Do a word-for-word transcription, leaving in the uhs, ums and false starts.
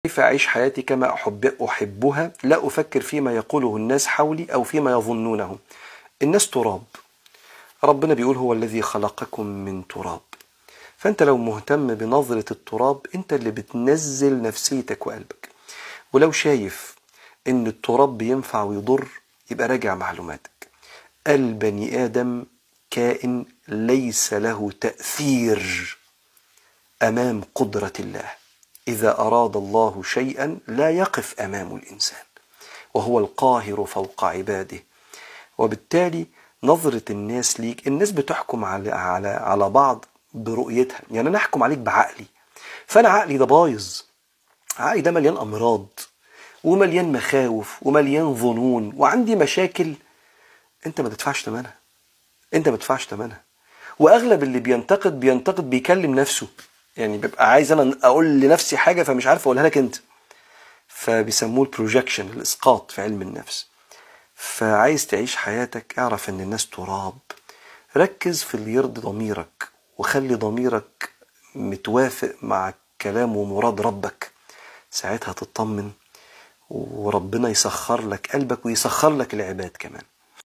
كيف أعيش حياتي كما أحب أحبها لا أفكر فيما يقوله الناس حولي أو فيما يظنونه. الناس تراب، ربنا بيقول هو الذي خلقكم من تراب. فأنت لو مهتم بنظرة التراب أنت اللي بتنزل نفسيتك وقلبك. ولو شايف أن التراب بينفع ويضر يبقى راجع معلوماتك. البني آدم كائن ليس له تأثير أمام قدرة الله. إذا أراد الله شيئا لا يقف أمام الإنسان، وهو القاهر فوق عباده. وبالتالي نظرة الناس ليك، الناس بتحكم على على على بعض برؤيتها. يعني أنا أحكم عليك بعقلي، فأنا عقلي ده بايظ، عقلي ده مليان أمراض ومليان مخاوف ومليان ظنون وعندي مشاكل أنت ما تدفعش ثمنها، أنت ما تدفعش ثمنها. وأغلب اللي بينتقد بينتقد بيكلم نفسه، يعني بيبقى عايز أنا أقول لنفسي حاجة فمش عارف أقولها لك أنت، فبيسموه البروجكشن، الإسقاط في علم النفس. فعايز تعيش حياتك اعرف ان الناس تراب. ركز في اللي يرضي ضميرك وخلي ضميرك متوافق مع كلام ومراد ربك، ساعتها تطمن وربنا يسخر لك قلبك ويسخر لك العباد كمان.